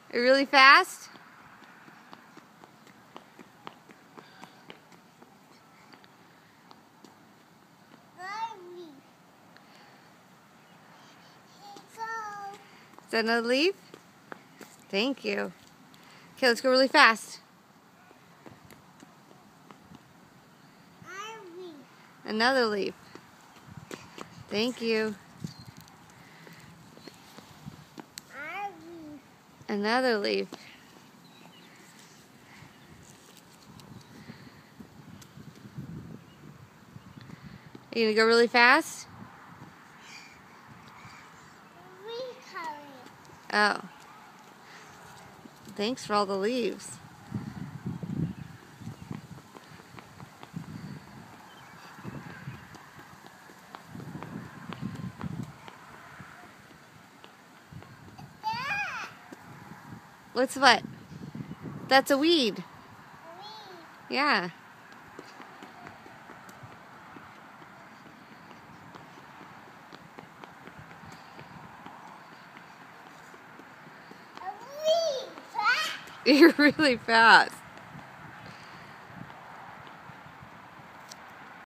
Are you really fast? Is that another leaf? Thank you. Okay, let's go really fast. Another leaf. Thank you. Another leaf. Are you gonna go really fast? Oh. Thanks for all the leaves. What's what? That's a weed. Yeah. You're really fast.